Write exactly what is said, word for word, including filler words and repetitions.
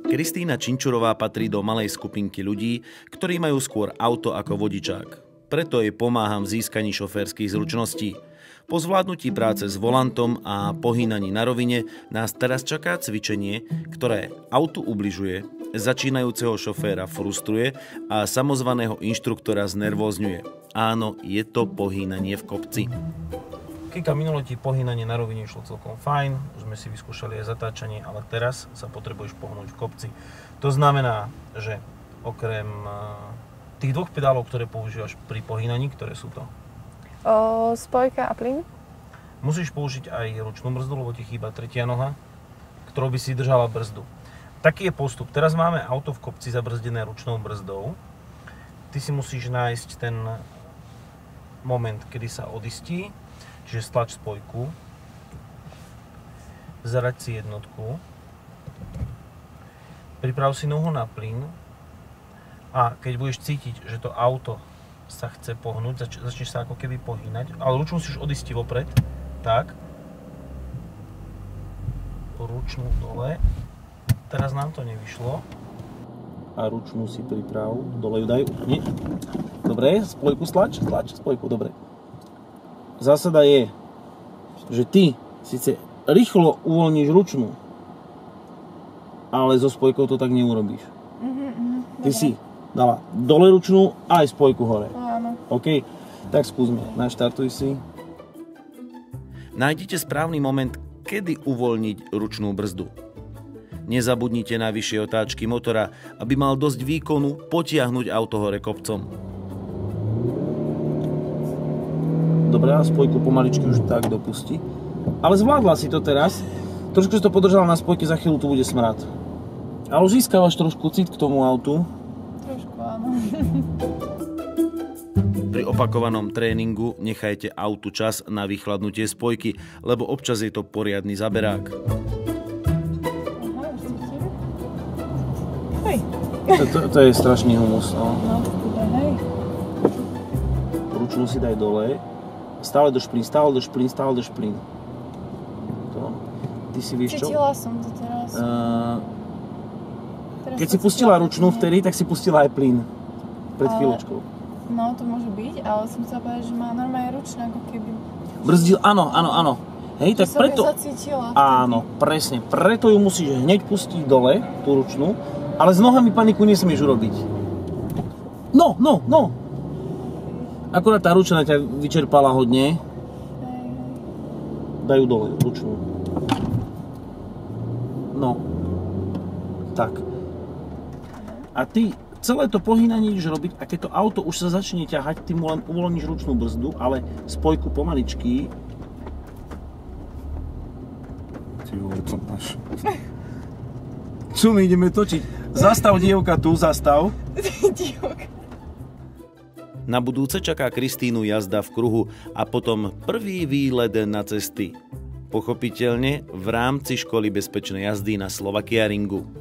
Kristína Činčurová patrí do malej skupinky ľudí, ktorí majú skôr auto ako vodičák. Preto jej pomáham v získaní šoférskych zručností. Po zvládnutí práce s volantom a pohýnaní na rovine nás teraz čaká cvičenie, ktoré autu ubližuje, začínajúceho šoféra frustruje a samozvaného inštruktora znervózňuje. Áno, je to pohýnanie v kopci. Kika, minulo ti pohýnanie na rovine išlo celkom fajn, už sme si vyskúšali aj zatáčanie, ale teraz sa potrebuješ pohnúť v kopci. To znamená, že okrem tých dvoch pedálov, ktoré používaš pri pohýnaní, ktoré sú to? O, spojka a plyn. Musíš použiť aj ručnú brzdu, lebo ti chýba tretia noha, ktorou by si držala brzdu. Taký je postup. Teraz máme auto v kopci zabrzdené ručnou brzdou. Ty si musíš nájsť ten moment, kedy sa odistí. Čiže stlač spojku, zarať si jednotku, priprav si nohu na plyn a keď budeš cítiť, že to auto sa chce pohnúť, zač začneš sa ako keby pohýnať, ale ručnú si už odisti vopred, tak, ručnú dole, teraz nám to nevyšlo a ručnú si priprav, dole ju daj, nie, dobre, spojku stlač, stlač spojku, dobre. Zásada je, že ty síce rýchlo uvoľníš ručnú, ale so spojkou to tak neurobíš. Mm-hmm, mm, ty si dala dole ručnú a aj spojku hore. Áno. OK, tak skúsme. Naštartuj si. Nájdite správny moment, kedy uvoľniť ručnú brzdu. Nezabudnite na vyššie otáčky motora, aby mal dosť výkonu potiahnuť auto hore kopcom. Dobre, a spojku pomaličky už tak dopusti. Ale zvládla si to teraz. Trošku si to podržala na spojke, za chvíľu tu bude smrad. Ale už získavaš trošku cit k tomu autu. Trošku, áno. Pri opakovanom tréningu nechajte autu čas na vychladnutie spojky, lebo občas je to poriadny zaberák. Aha, už cítim. Hej. To, to, to je strašný humus, no. No, teda, hej. Ručnú si daj dole. Stále drž plyn, stále drž plyn, stále drž plyn. To. Ty si vieš čo? Cítila som to teraz. Uh, teraz keď si pustila ručnú vtedy, tak si pustila aj plyn. Pred ale, chvíľočkou. No, to môže byť, ale som chcela povedať, že má normálne ručné, ako keby. Brzdil, áno, áno, áno. Hej, tak som preto... ju zacítila. Áno, presne. Preto ju musíš hneď pustiť dole, tú ručnú, ale s nohami paniku nesmieš urobiť. No, no, no. Akurát tá ručná ťa vyčerpala hodne. Daj ju dole, ručnú. No. Tak. A ty celé to pohýnanie ideš robiť a keď to auto už sa začne ťahať, ty mu len uvoľníš ručnú brzdu, ale spojku pomaličky. Ty vole, to máš. Čo my ideme točiť? Zastav, dievka, tu, zastav. Dievka. Na budúce čaká Kristínu jazda v kruhu a potom prvý výlet na cesty. Pochopiteľne v rámci školy bezpečnej jazdy na Slovakia Ringu.